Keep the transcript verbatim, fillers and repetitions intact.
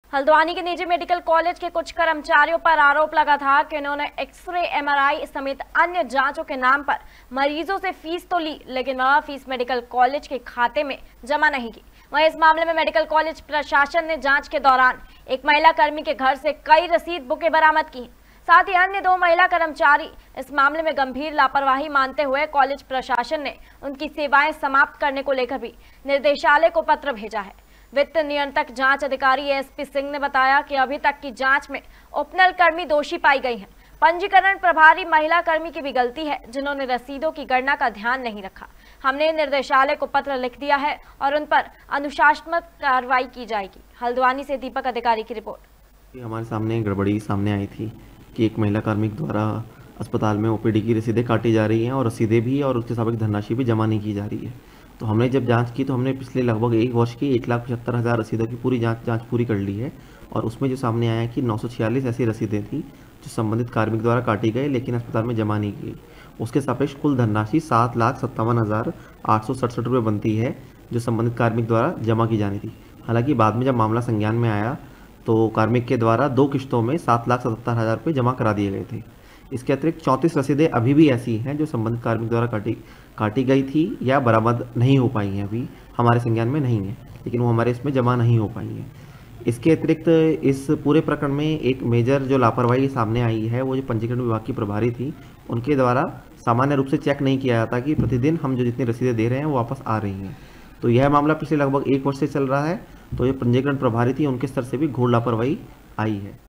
हल्द्वानी के निजी medical college के कुछ कर्मचारियों पर आरोप लगा था कि उन्होंने एक्सरे, एमआरआई समेत अन्य जांचों के नाम पर मरीजों से फीस तो ली, लेकिन वह फीस मेडिकल कॉलेज के खाते में जमा नहीं की। वहीं इस मामले में मेडिकल कॉलेज प्रशासन ने जांच के दौरान एक महिला कर्मी के घर से कई रसीद बुकें बरामद की। साथ ही अन्य दो महिला कर्मचारी इस मामले में गंभीर लापरवाही मानते हुए कॉलेज प्रशासन ने उनकी सेवाएं समाप्त करने को लेकर भी निर्देशालय को पत्र भेजा है। वित्त नियंत्रक जांच अधिकारी एसपी सिंह ने बताया कि अभी तक की जांच में उपनल कर्मी दोषी पाई गई हैं। पंजीकरण प्रभारी महिला कर्मी की भी गलती है, जिन्होंने रसीदों की गणना का ध्यान नहीं रखा। हमने निर्देशालय को पत्र लिख दिया है और उन पर अनुशासनात्मक कार्रवाई की जाएगी। हल्द्वानी से दीपक अधिकारी की रिपोर्ट। हमारे सामने गड़बड़ी सामने आई थी कि एक महिला कार्मिक द्वारा अस्पताल में ओपीडी की रसीदें काटी जा रही हैं और रसीदें भी और उसके साथ धनराशि भी जमा नहीं की जा रही है। तो हमने जब जांच की तो हमने पिछले लगभग एक वर्ष की एक लाख पचहत्तर हज़ार रसीदों की पूरी जांच जांच पूरी कर ली है और उसमें जो सामने आया कि नौ सौ छियालीस ऐसी रसीदें थी जो संबंधित कार्मिक द्वारा काटी गई लेकिन अस्पताल में जमा नहीं की। उसके सापेक्ष कुल धनराशि सात लाख सत्तावन हज़ार आठ सौ सड़सठ रुपये बनती है जो संबंधित कार्मिक द्वारा जमा की जानी थी। हालांकि बाद में जब मामला संज्ञान में आया तो कार्मिक के द्वारा दो किश्तों में सात लाख सतहत्तर हज़ार रुपये जमा करा दिए गए थे। इसके अतिरिक्त चौंतीस रसीदें अभी भी ऐसी हैं जो संबंधित कार्मिक द्वारा काटी काटी गई थी या बरामद नहीं हो पाई हैं, अभी हमारे संज्ञान में नहीं है, लेकिन वो हमारे इसमें जमा नहीं हो पाई हैं। इसके अतिरिक्त इस पूरे प्रकरण में एक मेजर जो लापरवाही सामने आई है वो जो पंजीकरण विभाग की प्रभारी थी, उनके द्वारा सामान्य रूप से चेक नहीं किया जाता कि प्रतिदिन हम जो जितनी रसीदें दे रहे हैं वो वापस आ रही हैं। तो यह मामला पिछले लगभग एक वर्ष से चल रहा है। तो ये पंजीकरण प्रभारी थी, उनके स्तर से भी घोर लापरवाही आई है।